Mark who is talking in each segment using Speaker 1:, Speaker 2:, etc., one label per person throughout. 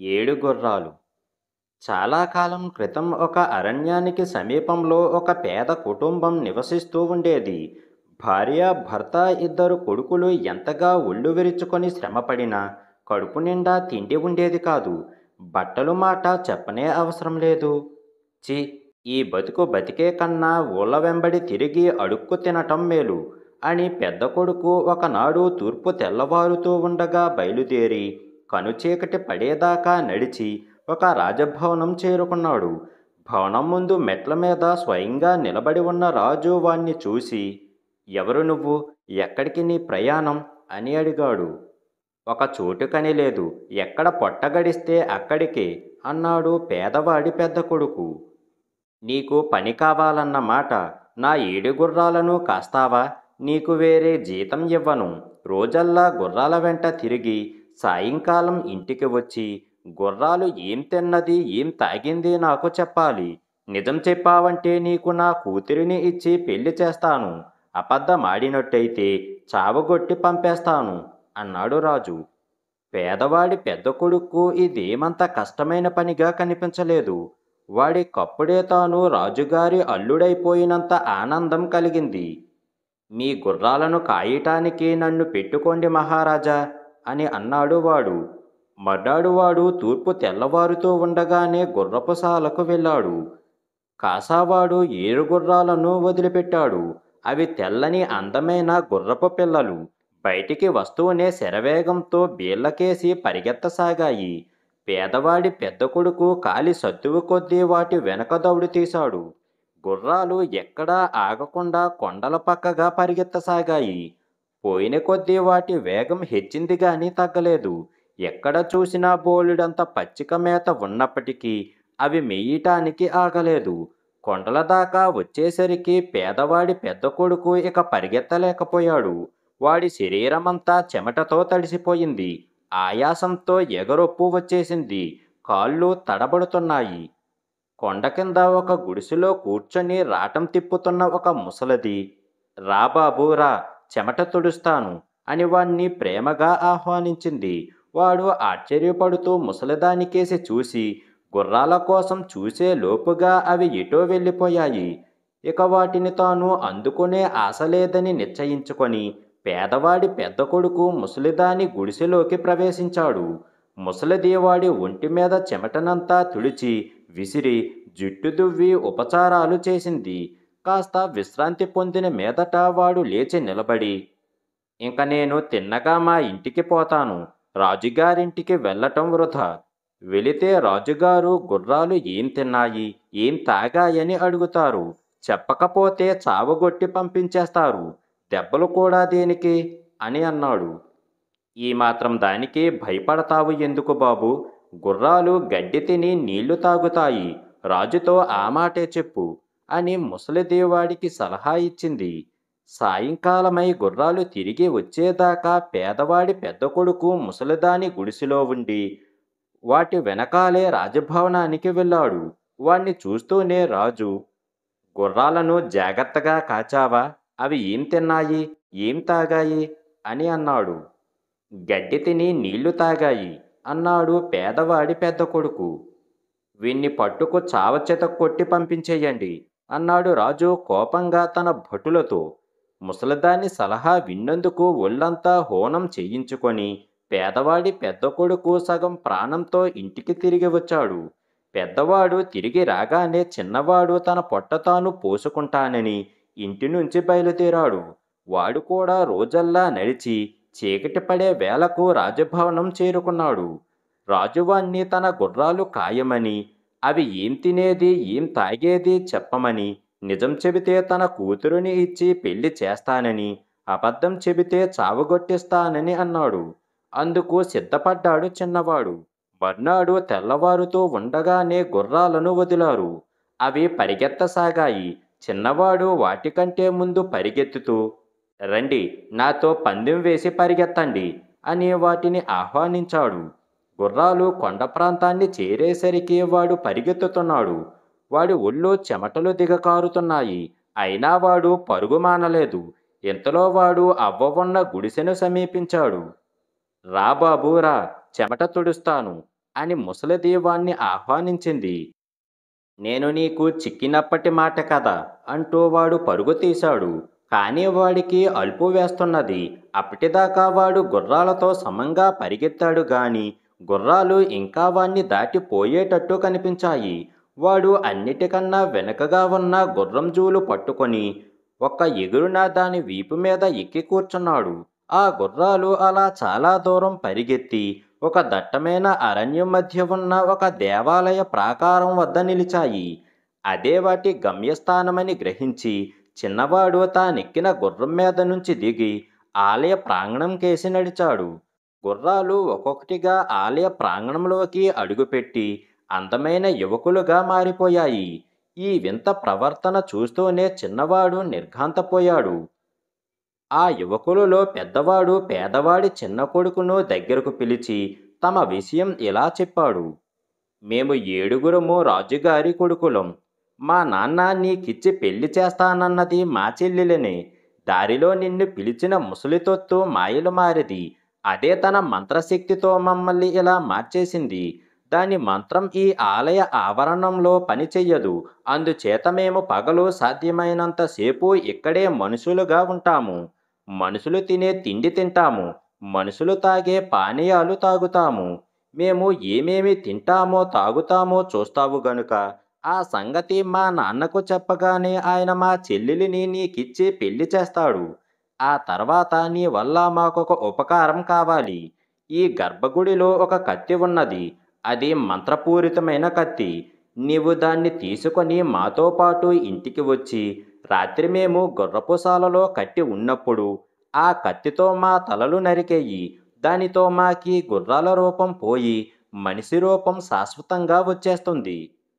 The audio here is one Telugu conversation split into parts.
Speaker 1: ఏడు గుర్రాలు. చాలా కాలం క్రితం ఒక అరణ్యానికి సమీపంలో ఒక పేద కుటుంబం నివసిస్తూ ఉండేది. భార్య, భర్త, ఇద్దరు కొడుకులు ఎంతగా ఒళ్ళు విరుచుకొని శ్రమపడినా కడుపు నిండా తిండి ఉండేది కాదు. బట్టలు మాట చెప్పనే అవసరం లేదు. చి, ఈ బతుకు బతికే కన్నా ఊళ్ళ వెంబడి తిరిగి అడుక్కు తినటం మేలు అని పెద్ద కొడుకు ఒకనాడు తూర్పు తెల్లవారుతూ ఉండగా బయలుదేరి కనుచీకటి పడేదాకా నడిచి ఒక రాజభవనం చేరుకున్నాడు. భవనం ముందు మెట్ల మీద స్వయంగా నిలబడి ఉన్న రాజు వాణ్ణి చూసి, ఎవరు నువ్వు, ఎక్కడికి నీ ప్రయాణం అని అడిగాడు. ఒక చోటుకని లేదు, ఎక్కడ పొట్టగడిస్తే అక్కడికే అన్నాడు పేదవాడి పెద్ద కొడుకు. నీకు పని కావాలన్నమాట. నా ఏడు గుర్రాలను కాస్తావా? నీకు వేరే జీతం ఇవ్వను. రోజల్లా గుర్రాల వెంట తిరిగి సాయంకాలం ఇంటికి వచ్చి గుర్రాలు ఏం తిన్నది ఏం తాగింది నాకు చెప్పాలి. నిజం చెప్పావంటే నీకు నా కూతురిని ఇచ్చి పెళ్లి చేస్తాను. అబద్ధమాడినట్టయితే చావగొట్టి పంపేస్తాను అన్నాడు రాజు. పేదవాడి పెద్ద కొడుకు ఇదేమంత కష్టమైన పనిగా కనిపించలేదు. వాడికప్పుడే తాను రాజుగారి అల్లుడైపోయినంత ఆనందం కలిగింది. మీ గుర్రాలను కాయటానికి నన్ను పెట్టుకోండి మహారాజా అని అన్నాడు వాడు. మర్నాడు వాడు తూర్పు తెల్లవారుతూ ఉండగానే గుర్రపుశాలకు వెళ్ళాడు. కాసావాడు ఏడు గుర్రాలను వదిలిపెట్టాడు. అవి తెల్లని అందమైన గుర్రపు పిల్లలు. బయటికి వస్తూనే శరవేగంతో బీళ్లకేసి పరిగెత్తసాగాయి. పేదవాడి పెద్ద కొడుకు కాలి సత్తువ కొద్దీ వాటి వెనక దౌడు తీశాడు. గుర్రాలు ఎక్కడా ఆగకుండా కొండల పక్కగా పరిగెత్తసాగాయి. పోయిన కొద్దీ వాటి వేగం హెచ్చింది గాని తగ్గలేదు. ఎక్కడ చూసినా బోలెడంత పచ్చిక మేత ఉన్నప్పటికీ అవి మేయటానికి ఆగలేదు. కొండల దాకా వచ్చేసరికి పేదవాడి పెద్ద కొడుకు ఇక పరిగెత్తలేకపోయాడు. వాడి శరీరమంతా చెమటతో తడిసిపోయింది. ఆయాసంతో ఎగరొప్పు వచ్చేసింది. కాళ్ళు తడబడుతున్నాయి. కొండ కింద ఒక గుడిసెలో కూర్చొని రాటం తిప్పుతున్న ఒక ముసలది, రా బాబూ రా, చెమట తుడుస్తాను అని వాణ్ణి ప్రేమగా ఆహ్వానించింది. వాడు ఆశ్చర్యపడుతూ ముసలిదానికేసి చూసి గుర్రాల కోసం చూసే లోపుగా అవి ఎటో వెళ్ళిపోయాయి. ఇక వాటిని తాను అందుకునే ఆశ లేదని నిశ్చయించుకొని పేదవాడి పెద్ద కొడుకు ముసలిదాని గుడిసెలోకి ప్రవేశించాడు. ముసలిది వాడి ఒంటి మీద చెమటనంతా తుడిచి విసిరి జుట్టు దువ్వి ఉపచారాలు చేసింది. కాస్త విశ్రాంతి పొందిన మీదట వాడు లేచి నిలబడి, ఇంక నేను తిన్నగా మా ఇంటికి పోతాను. రాజుగారింటికి వెళ్ళటం వృధా. వెళితే రాజుగారు గుర్రాలు ఏం తిన్నాయి ఏం తాగాయని అడుగుతారు. చెప్పకపోతే చావగొట్టి పంపించేస్తారు. దెబ్బలు కూడా దేనికి అని అన్నాడు. ఈ మాత్రం దానికి భయపడతావు ఎందుకు బాబు? గుర్రాలు గడ్డి తిని నీళ్లు తాగుతాయి. రాజుతో ఆ మాటే చెప్పు అని ముసలిదేవాడికి సలహా ఇచ్చింది. సాయంకాలమై గుర్రాలు తిరిగి వచ్చేదాకా పేదవాడి పెద్ద కొడుకు ముసలిదాని గుడిసెలో ఉండి వాటి వెనకాలే రాజభవనానికి వెళ్ళాడు. వాణ్ణి చూస్తూనే రాజు, గుర్రాలను జాగ్రత్తగా కాచావా? అవి ఏం తిన్నాయి ఏం తాగాయి అని అన్నాడు. గడ్డి తిని నీళ్లు తాగాయి అన్నాడు పేదవాడి పెద్ద కొడుకు. వీణ్ణి పట్టుకు చావచెత కొట్టి పంపించేయండి అన్నాడు రాజు కోపంగా తన భటులతో. ముసలిదాని సలహా విన్నందుకు ఒళ్ళంతా హోనం చేయించుకొని పేదవాడి పెద్ద కొడుకు సగం ప్రాణంతో ఇంటికి తిరిగి వచ్చాడు. పెద్దవాడు తిరిగి రాగానే చిన్నవాడు తన పొట్ట తాను పోసుకుంటానని ఇంటి నుంచి బయలుదేరాడు. వాడు కూడా రోజల్లా నడిచి చీకటి పడే వేళకు రాజభవనం చేరుకున్నాడు. రాజువాణ్ణి తన గుర్రాలు కాయమని, అవి ఏం తినేది ఏం తాగేది చెప్పమని, నిజం చెబితే తన కూతురుని ఇచ్చి పెళ్లి చేస్తానని, అబద్ధం చెబితే చావగొట్టిస్తానని అన్నాడు. అందుకు సిద్ధపడ్డాడు చిన్నవాడు. మర్నాడు తెల్లవారుతూ ఉండగానే గుర్రాలను వదిలారు. అవి పరిగెత్తసాగాయి. చిన్నవాడు వాటికంటే ముందు పరిగెత్తుతూ, రండి, నాతో పందెం వేసి పరిగెత్తండి అని వాటిని ఆహ్వానించాడు. గుర్రాలు కొండ ప్రాంతాన్ని చేరేసరికి వాడు పరిగెత్తుతున్నాడు. వాడి ఒళ్ళు చెమటలు దిగకారుతున్నాయి. అయినా వాడు పరుగు మానలేదు. ఇంతలో వాడు అవ్వ ఉన్న గుడిసెను సమీపించాడు. రా బాబూ రా, చెమట తుడుస్తాను అని ముసలిది వాణ్ణి ఆహ్వానించింది. నేను నీకు చిక్కినప్పటి మాట కదా అంటూ వాడు పరుగు తీశాడు. కానీ వాడికి అలుపు వేస్తున్నది. అప్పటిదాకా వాడు గుర్రాలతో సమంగా పరిగెత్తాడు గాని గుర్రాలు ఇంకా వాణ్ణి దాటిపోయేటట్టు కనిపించాయి. వాడు అన్నిటికన్నా వెనుకగా ఉన్న గుర్రం జూలు పట్టుకొని ఒక్క ఎగురున దాని వీపు మీద ఎక్కి కూర్చున్నాడు. ఆ గుర్రాలు అలా చాలా దూరం పరిగెత్తి ఒక దట్టమైన అరణ్యం మధ్య ఉన్న ఒక దేవాలయ ప్రాకారం వద్ద నిలిచాయి. అదే వాటి గమ్యస్థానమని గ్రహించి చిన్నవాడు తానెక్కిన గుర్రం మీద నుంచి దిగి ఆలయ ప్రాంగణం కేసి నడిచాడు. గుర్రాలు ఒక్కొక్కటిగా ఆలయ ప్రాంగణంలోకి అడుగుపెట్టి అందమైన యువకులుగా మారిపోయాయి. ఈ వింత ప్రవర్తన చూస్తూనే చిన్నవాడు నిర్ఘాంతపోయాడు. ఆ యువకులలో పెద్దవాడు పేదవాడి చిన్న కొడుకును దగ్గరకు పిలిచి తమ విషయం ఇలా చెప్పాడు. మేము 7గురము రాజుగారి కొడుకులం. మా నాన్న నీకిచ్చి పెళ్లి చేస్తానన్నది మా చెల్లెలనే. దారిలో నిన్ను పిలిచిన ముసలితొత్తు మాయలు మారిది. అదే తన మంత్రశక్తితో మమ్మల్ని ఇలా మార్చేసింది. దాని మంత్రం ఈ ఆలయ ఆవరణంలో పనిచెయ్యదు. అందుచేత మేము పగలు సాధ్యమైనంతసేపు ఇక్కడే మనుషులుగా ఉంటాము. మనుషులు తినే తిండి తింటాము. మనుషులు తాగే పానీయాలు తాగుతాము. మేము ఏమేమి తింటామో తాగుతామో చూస్తావు గనుక ఆ సంగతి మా నాన్నకు చెప్పగానే ఆయన మా చెల్లెలిని నీకిచ్చి పెళ్లి చేస్తాడు. ఆ తర్వాత నీ వల్ల మాకొక ఉపకారం కావాలి. ఈ గర్భగుడిలో ఒక కత్తి ఉన్నది. అది మంత్రపూరితమైన కత్తి. నీవు దాన్ని తీసుకొని మాతో పాటు ఇంటికి వచ్చి రాత్రి మేము గుర్రపుశాలలో కట్టి ఉన్నప్పుడు ఆ కత్తితో మా తలలు నరికేయి. దానితో మాకీ గుర్రాల రూపం పోయి మనిషి రూపం శాశ్వతంగా వచ్చేస్తుంది.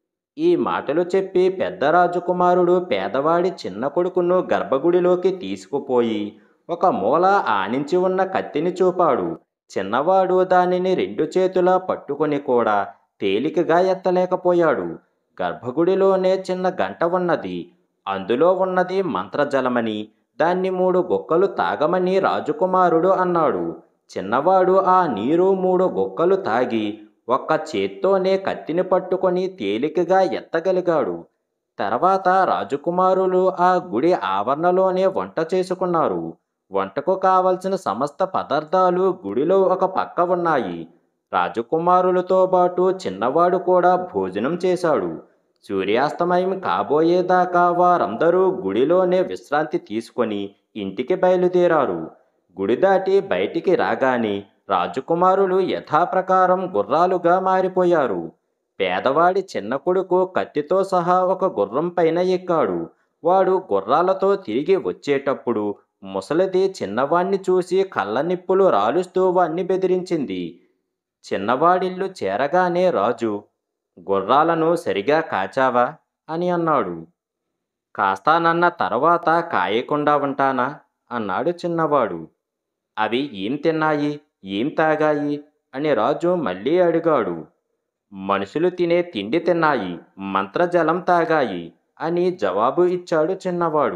Speaker 1: ఈ మాటలు చెప్పి పెద్ద రాజకుమారుడు పేదవాడి చిన్న కొడుకును గర్భగుడిలోకి తీసుకుపోయి ఒక మూల ఆనించి ఉన్న కత్తిని చూపాడు. చిన్నవాడు దానిని 2 చేతులా పట్టుకొని కూడా తేలికగా ఎత్తలేకపోయాడు. గర్భగుడిలోనే చిన్న గంట ఉన్నది. అందులో ఉన్నది మంత్రజలమని దాన్ని 3 గుక్కలు తాగమని రాజకుమారుడు అన్నాడు. చిన్నవాడు ఆ నీరు 3 గుక్కలు తాగి ఒక్క చేత్తోనే కత్తిని పట్టుకొని తేలికగా ఎత్తగలిగాడు. తర్వాత రాజకుమారులు ఆ గుడి ఆవరణలోనే వంట చేసుకున్నారు. వంటకు కావలసిన సమస్త పదార్థాలు గుడిలో ఒక పక్క ఉన్నాయి. రాజకుమారులతో పాటు చిన్నవాడు కూడా భోజనం చేశాడు. సూర్యాస్తమయం కాబోయేదాకా వారందరూ గుడిలోనే విశ్రాంతి తీసుకొని ఇంటికి బయలుదేరారు. గుడి దాటి బయటికి రాగానే రాజకుమారులు యథాప్రకారం గుర్రాలుగా మారిపోయారు. పేదవాడి చిన్న కొడుకు కత్తితో సహా ఒక గుర్రం పైన ఎక్కాడు. వాడు గుర్రాలతో తిరిగి వచ్చేటప్పుడు ముసలిది చిన్నవాణ్ణి చూసి కళ్ళనిప్పులు రాలుస్తూ వాణ్ణి బెదిరించింది. చిన్నవాడిల్లు చేరగానే రాజు, గుర్రాలను సరిగా కాచావా అని అన్నాడు. కాస్తానన్న తర్వాత కాయకుండా ఉంటానా అన్నాడు చిన్నవాడు. అవి ఏం తిన్నాయి, ఏం తాగాయి అని రాజు మళ్ళీ అడిగాడు. మనుషులు తినే తిండి తిన్నాయి, మంత్రజలం తాగాయి అని జవాబు ఇచ్చాడు చిన్నవాడు.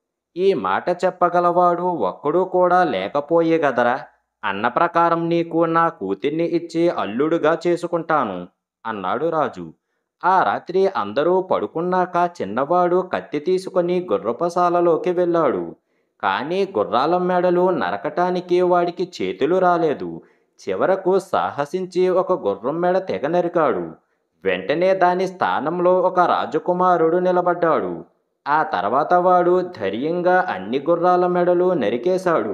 Speaker 1: ఈ మాట చెప్పగలవాడు ఒక్కడూ కూడా లేకపోయే గదరా. అన్న ప్రకారం నీకు నా కూతుర్ని ఇచ్చి అల్లుడుగా చేసుకుంటాను అన్నాడు రాజు. ఆ రాత్రి అందరూ పడుకున్నాక చిన్నవాడు కత్తి తీసుకొని గుర్రపశాలలోకి వెళ్ళాడు. కానీ గుర్రాల మెడలు నరకటానికి వాడికి చేతులు రాలేదు. చివరకు సాహసించి ఒక గుర్రం మెడ తెగ నరికాడు. వెంటనే దాని స్థానంలో ఒక రాజకుమారుడు నిలబడ్డాడు. ఆ తర్వాత వాడు ధైర్యంగా అన్ని గుర్రాల మెడలు నరికేశాడు.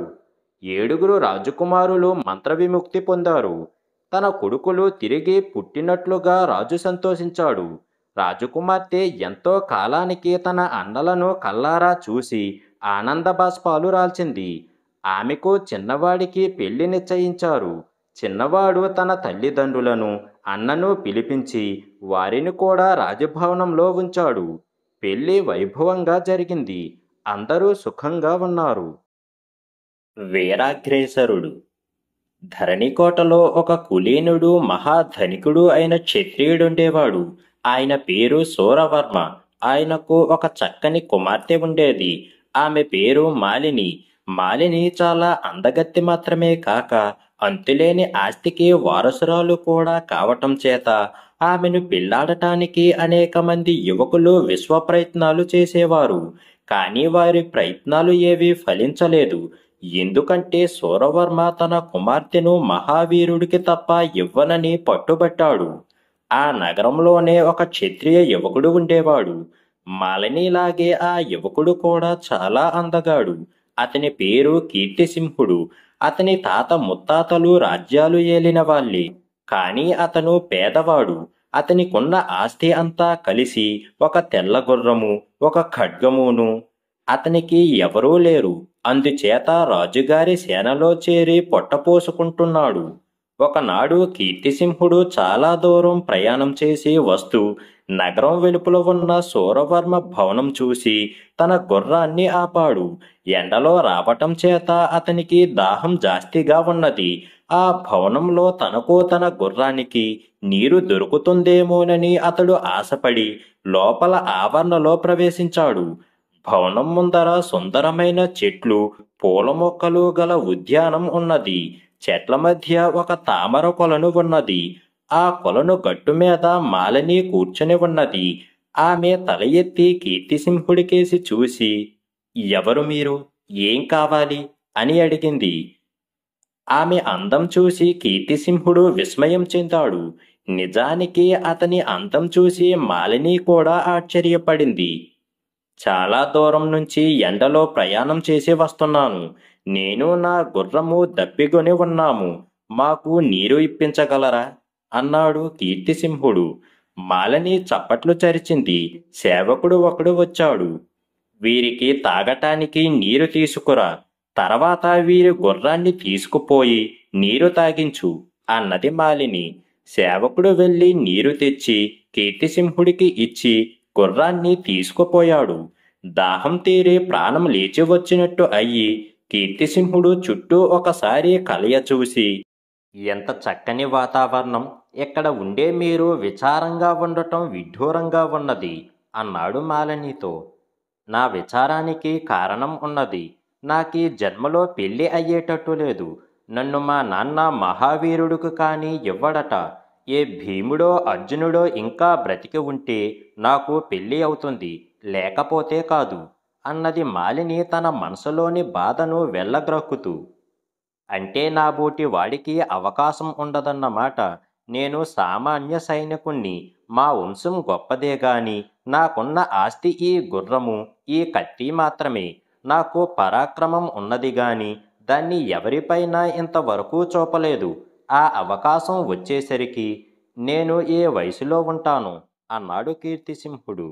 Speaker 1: 7గురు రాజకుమారులు మంత్రవిముక్తి పొందారు. తన కొడుకులు తిరిగి పుట్టినట్లుగా రాజు సంతోషించాడు. రాజకుమార్తె ఎంతో కాలానికి తన అన్నలను కల్లారా చూసి ఆనంద బాష్పాలు రాల్చింది. ఆమెకు చిన్నవాడికి పెళ్లి నిశ్చయించారు. చిన్నవాడు తన తల్లిదండ్రులను అన్నను పిలిపించి వారిని కూడా రాజభవనంలో ఉంచాడు. పెళ్లి వైభవంగా జరిగింది. అందరూ సుఖంగా ఉన్నారు. వీరాగ్రేసరుడు. ధరణికోటలో ఒక కులీనుడు మహాధనికుడు అయిన క్షత్రియుడుండేవాడు. ఆయన పేరు సూరవర్మ. ఆయనకు ఒక చక్కని కుమార్తె ఉండేది. ఆమె పేరు మాలిని. మాలిని చాలా అందగత్తె మాత్రమే కాక అంతులేని ఆస్తికి వారసురాలు కూడా కావటం చేత ఆమెను పెళ్లాడటానికి అనేక మంది యువకులు విశ్వ ప్రయత్నాలు చేసేవారు. కానీ వారి ప్రయత్నాలు ఏవీ ఫలించలేదు. ఎందుకంటే సూరవర్మ తన కుమార్తెను మహావీరుడికి తప్ప ఇవ్వనని పట్టుబట్టాడు. ఆ నగరంలోనే ఒక క్షత్రియ యువకుడు ఉండేవాడు. మాలినిలాగే ఆ యువకుడు కూడా చాలా అందగాడు. అతని పేరు కీర్తిసింహుడు. అతని తాత ముత్తాతలు రాజ్యాలు ఏలిన వాళ్ళే. కానీ అతను పేదవాడు. అతనికున్న ఆస్తి అంతా కలిసి ఒక తెల్ల గుర్రము, ఒక ఖడ్గమును. అతనికి ఎవరూ లేరు. అందుచేత రాజుగారి సేనలో చేరి పొట్టపోసుకుంటున్నాడు. ఒకనాడు కీర్తిసింహుడు చాలా దూరం ప్రయాణం చేసి వస్తూ నగరం వెలుపల ఉన్న సూరవర్మ భవనం చూసి తన గుర్రాన్ని ఆపాడు. ఎండలో రావటం చేత అతనికి దాహం జాస్తిగా ఉన్నది. ఆ భవనంలో తనకు తన గుర్రానికి నీరు దొరుకుతుందేమోనని అతడు ఆశపడి లోపల ఆవరణలో ప్రవేశించాడు. భవనం ముందర సుందరమైన చెట్లు, పూల మొక్కలు గల ఉద్యానం ఉన్నది. చెట్ల మధ్య ఒక తామర కొలను ఉన్నది. ఆ కొలను గట్టు మీద మాలిని కూర్చుని ఉన్నది. ఆమె తల ఎత్తి కీర్తిసింహుడికేసి చూసి, ఎవరు మీరు, ఏం కావాలి అని అడిగింది. ఆమె అందం చూసి కీర్తిసింహుడు విస్మయం చెందాడు. నిజానికి అతని అందం చూసి మాలిని కూడా ఆశ్చర్యపడింది. చాలా దూరం నుంచి ఎండలో ప్రయాణం చేసి వస్తున్నాను. నేను నా గుర్రము దప్పిగొని ఉన్నాము. మాకు నీరు ఇప్పించగలరా అన్నాడు కీర్తిసింహుడు. మాలిని చప్పట్లు చరిచింది. సేవకుడు ఒకడు వచ్చాడు. వీరికి తాగటానికి నీరు తీసుకురా, తర్వాత వీరి గుర్రాన్ని తీసుకుపోయి నీరు తాగించు అన్నది మాలిని. సేవకుడు వెళ్ళి నీరు తెచ్చి కీర్తిసింహుడికి ఇచ్చి గుర్రాన్ని తీసుకుపోయాడు. దాహం తీరి ప్రాణం లేచి వచ్చినట్టు అయ్యి కీర్తిసింహుడు చుట్టూ ఒకసారి కలయ చూసి, ఎంత చక్కని వాతావరణం, ఇక్కడ ఉండే మీరు విచారంగా ఉండటం విడ్డూరంగా ఉన్నది అన్నాడు మాలినితో. నా విచారానికి కారణం ఉన్నది. నాకీ జన్మలో పెళ్లి అయ్యేటట్టు లేదు. నన్ను మా నాన్న మహావీరుడికి కానీ ఇవ్వడట. ఏ భీముడో అర్జునుడో ఇంకా బ్రతికి ఉంటే నాకు పెళ్ళి అవుతుంది, లేకపోతే కాదు అన్నది మాలిని తన మనసులోని బాధను వెళ్ళగ్రక్కుతూ. అంటే నాబోటి వాడికి అవకాశం ఉండదన్నమాట. నేను సామాన్య సైనికుణ్ణి. మా వంశం గొప్పదే గాని నాకున్న ఆస్తి ఈ గుర్రము, ఈ కత్తి మాత్రమే. నాకు పరాక్రమం ఉన్నది గాని దాన్ని ఎవరిపైనా ఇంతవరకు చూపలేదు. ఆ అవకాశం వచ్చేసరికి నేను ఏ వయసులో ఉంటాను అన్నాడు కీర్తిసింహుడు.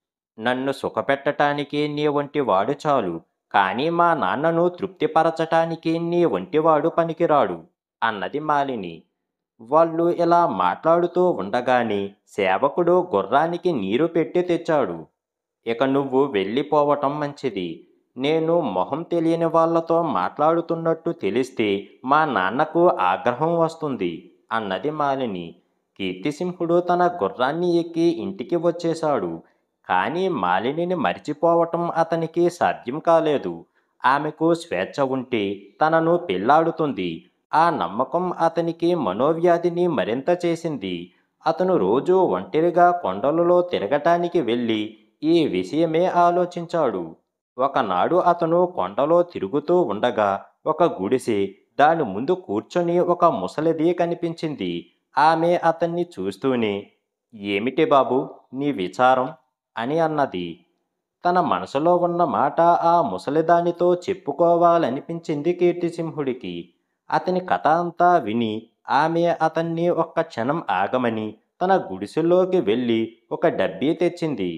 Speaker 1: నన్ను సుఖపెట్టటానికి నీ వంటి వాడు చాలు. కానీ మా నాన్నను తృప్తిపరచటానికి నీ వంటివాడు పనికిరాడు అన్నది మాలిని. వాళ్ళు ఇలా మాట్లాడుతూ ఉండగానే సేవకుడు గుర్రానికి నీరు పెట్టి తెచ్చాడు. ఇక నువ్వు వెళ్ళిపోవటం మంచిది. నేను మొహం తెలియని వాళ్లతో మాట్లాడుతున్నట్టు తెలిస్తే మా నాన్నకు ఆగ్రహం వస్తుంది అన్నది మాలిని. కీర్తిసింహుడు తన గుర్రాన్ని ఎక్కి ఇంటికి వచ్చేశాడు. కానీ మాలినిని మరిచిపోవటం అతనికి సాధ్యం కాలేదు. ఆమెకు స్వేచ్ఛ ఉంటే తనను పెళ్లాడుతుంది. ఆ నమ్మకం అతనికి మనోవ్యాధిని మరింత చేసింది. అతను రోజూ ఒంటరిగా కొండలలో తిరగటానికి వెళ్ళి ఈ విషయమే ఆలోచించాడు. ఒకనాడు అతను కొండలో తిరుగుతూ ఉండగా ఒక గుడిసె, దాని ముందు కూర్చొని ఒక ముసలిది కనిపించింది. ఆమె అతన్ని చూస్తూనే, ఏమిటి బాబు నీ విచారం అని అన్నది. తన మనసులో ఉన్న మాట ఆ ముసలిదానితో చెప్పుకోవాలనిపించింది కీర్తిసింహుడికి. అతని కథ అంతా విని ఆమె అతన్ని ఒక్క క్షణం ఆగమని తన గుడిసెలోకి వెళ్ళి ఒక డబ్బీ తెచ్చింది.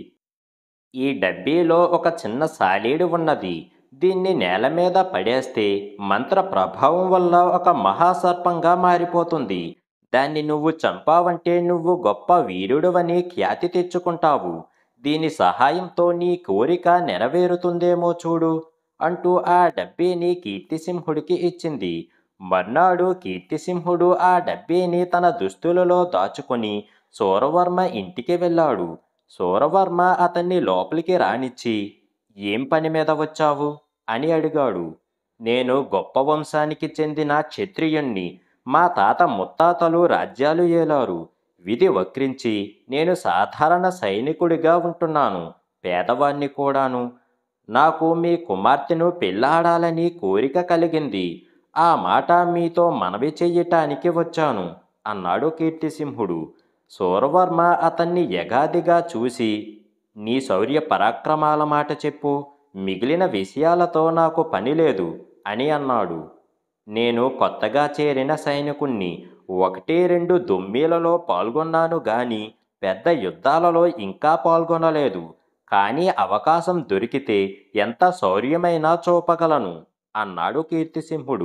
Speaker 1: ఈ డబ్బీలో ఒక చిన్న సాలీడు ఉన్నది. దీన్ని నేల మీద పడేస్తే మంత్ర ప్రభావం వల్ల ఒక మహాసర్పంగా మారిపోతుంది. దాన్ని నువ్వు చంపావంటే నువ్వు గొప్ప వీరుడువని ఖ్యాతి తెచ్చుకుంటావు. దీని సహాయంతో నీ కోరిక నెరవేరుతుందేమో చూడు అంటూ ఆ డబ్బీని కీర్తిసింహుడికి ఇచ్చింది. మర్నాడు కీర్తిసింహుడు ఆ డబ్బీని తన దుస్తులలో దాచుకొని సూరవర్మ ఇంటికి వెళ్ళాడు. సూరవర్మ అతన్ని లోపలికి రానిచ్చి, ఏం పని మీద వచ్చావు అని అడిగాడు. నేను గొప్ప వంశానికి చెందిన క్షత్రియుణ్ణి. మా తాత ముత్తాతలు రాజ్యాలు ఏలారు. విధి వక్రించి నేను సాధారణ సైనికుడిగా ఉంటున్నాను. పేదవాణ్ణి కూడాను. నాకు మీ కుమార్తెను పెళ్ళాడాలని కోరిక కలిగింది. ఆ మాట మీతో మనవి చెయ్యటానికి వచ్చాను అన్నాడు కీర్తిసింహుడు. సూరవర్మ అతన్ని ఎగాదిగా చూసి, నీ శౌర్య పరాక్రమాల మాట చెప్పు, మిగిలిన విషయాలతో నాకు పని లేదు అని అన్నాడు. నేను కొత్తగా చేరిన సైనికుణ్ణి. 1, 2 దొమ్మీలలో పాల్గొన్నాను గాని పెద్ద యుద్ధాలలో ఇంకా పాల్గొనలేదు. కానీ అవకాశం దొరికితే ఎంత శౌర్యమైనా చూపగలను అన్నాడు కీర్తిసింహుడు.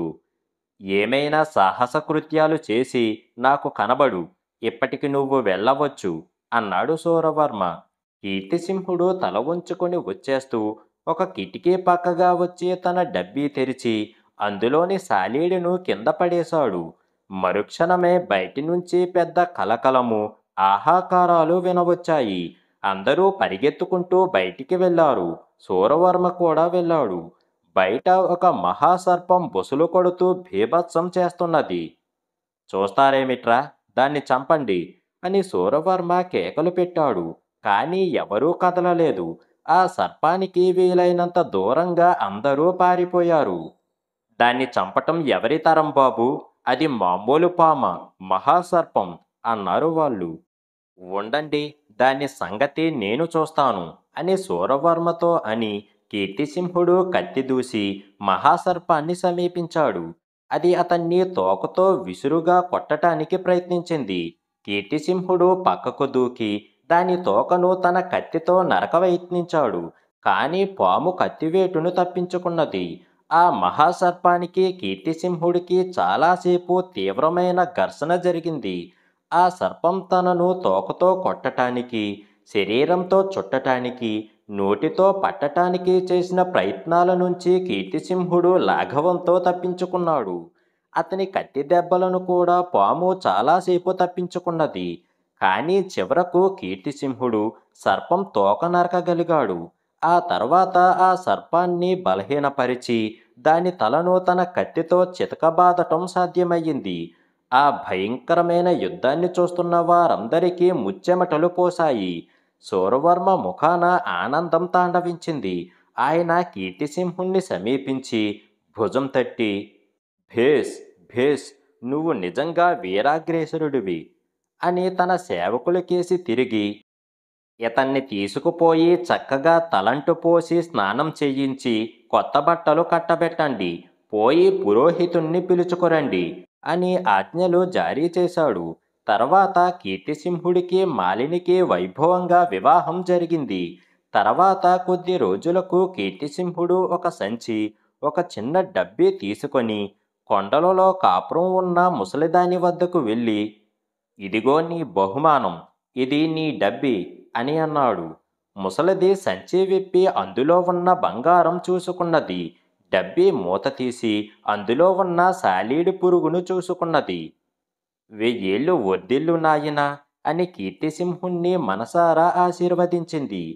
Speaker 1: ఏమైనా సాహస కృత్యాలు చేసి నాకు కనబడు. ఇప్పటికి నువ్వు వెళ్ళవచ్చు అన్నాడు సూరవర్మ. కీర్తిసింహుడు తల ఉంచుకొని వచ్చేస్తూ ఒక కిటికీ పక్కగా వచ్చి తన డబ్బీ తెరిచి అందులోని సాలీడును కింద పడేశాడు. మరుక్షణమే బయటి నుంచి పెద్ద కలకలము, ఆహాకారాలు వినవచ్చాయి. అందరూ పరిగెత్తుకుంటూ బయటికి వెళ్ళారు. సూరవర్మ కూడా వెళ్ళాడు. బయట ఒక మహాసర్పం బొసులు కొడుతూ బీభత్సం చేస్తున్నది. చూస్తారేమిట్రా, దాన్ని చంపండి అని సూరవర్మ కేకలు పెట్టాడు. కానీ ఎవరూ కదలలేదు. ఆ సర్పానికి వీలైనంత దూరంగా అందరూ పారిపోయారు. దాన్ని చంపటం ఎవరి తరం బాబు? అది మామూలు పామ, మహాసర్పం అన్నారు వాళ్ళు. ఉండండి, దాని సంగతి నేను చూస్తాను అని సూరవర్మతో అని కీర్తిసింహుడు కత్తి దూసి మహాసర్పాన్ని సమీపించాడు. అది అతన్ని తోకతో విసురుగా కొట్టటానికి ప్రయత్నించింది. కీర్తిసింహుడు పక్కకు దూకి దాని తోకను తన కత్తితో నరకవయత్నించాడు. కానీ పాము కత్తివేటును తప్పించుకున్నది. ఆ మహాసర్పానికి కీర్తిసింహుడికి చాలాసేపు తీవ్రమైన ఘర్షణ జరిగింది. ఆ సర్పం తనను తోకతో కొట్టటానికి, శరీరంతో చుట్టటానికి, నోటితో పట్టటానికి చేసిన ప్రయత్నాల నుంచి కీర్తిసింహుడు లాఘవంతో తప్పించుకున్నాడు. అతని కత్తి దెబ్బలను కూడా పాము చాలాసేపు తప్పించుకున్నది. కానీ చివరకు కీర్తిసింహుడు సర్పం తోక నరకగలిగాడు. ఆ తర్వాత ఆ సర్పాన్ని బలహీనపరిచి దాని తలను తన కత్తితో చితకబాదటం సాధ్యమయ్యింది. ఆ భయంకరమైన యుద్ధాన్ని చూస్తున్న వారందరికీ ముచ్చెమటలు పోశాయి. సూరవర్మ ముఖాన ఆనందం తాండవించింది. ఆయన కీర్తిసింహుణ్ణి సమీపించి భుజం తట్టి, భేష్ భేష్, నువ్వు నిజంగా వీరాగ్రేసరుడివి అని తన సేవకులకేసి తిరిగి, ఇతన్ని తీసుకుపోయి చక్కగా తలంటు పోసి స్నానం చేయించి కొత్త బట్టలు కట్టబెట్టండి, పోయి పురోహితుణ్ణి పిలుచుకురండి అని ఆజ్ఞలు జారీ చేశాడు. తర్వాత కీర్తిసింహుడికి మాలినికి వైభవంగా వివాహం జరిగింది. తర్వాత కొద్ది రోజులకు కీర్తిసింహుడు ఒక సంచి, ఒక చిన్న డబ్బీ తీసుకొని కొండలలో కాపురం ఉన్న ముసలిదాని వద్దకు వెళ్ళి, ఇదిగో నీ బహుమానం, ఇది నీ డబ్బీ అని అన్నాడు. ముసలిది సంచి విప్పి అందులో ఉన్న బంగారం చూసుకున్నది. డబ్బీ మూత తీసి అందులో ఉన్న సాలీడు పురుగును చూసుకున్నది. 1000 వర్ధిల్లు నాయనా అని కీర్తిసింహుణ్ణి మనసారా ఆశీర్వదించింది.